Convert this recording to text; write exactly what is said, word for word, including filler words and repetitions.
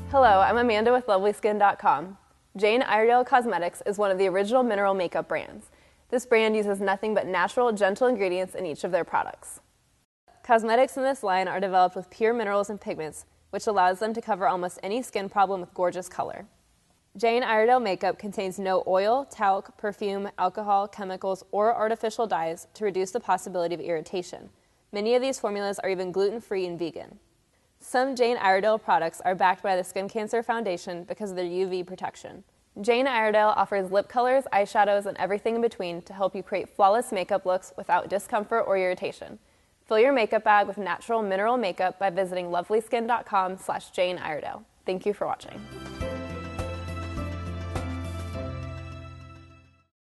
Hello, I'm Amanda with Lovely Skin dot com. Jane Iredale Cosmetics is one of the original mineral makeup brands. This brand uses nothing but natural, gentle ingredients in each of their products. Cosmetics in this line are developed with pure minerals and pigments, which allows them to cover almost any skin problem with gorgeous color. Jane Iredale makeup contains no oil, talc, perfume, alcohol, chemicals, or artificial dyes to reduce the possibility of irritation. Many of these formulas are even gluten-free and vegan. Some Jane Iredale products are backed by the Skin Cancer Foundation because of their U V protection. Jane Iredale offers lip colors, eyeshadows, and everything in between to help you create flawless makeup looks without discomfort or irritation. Fill your makeup bag with natural mineral makeup by visiting Lovely Skin dot com slash Jane Iredale. Thank you for watching.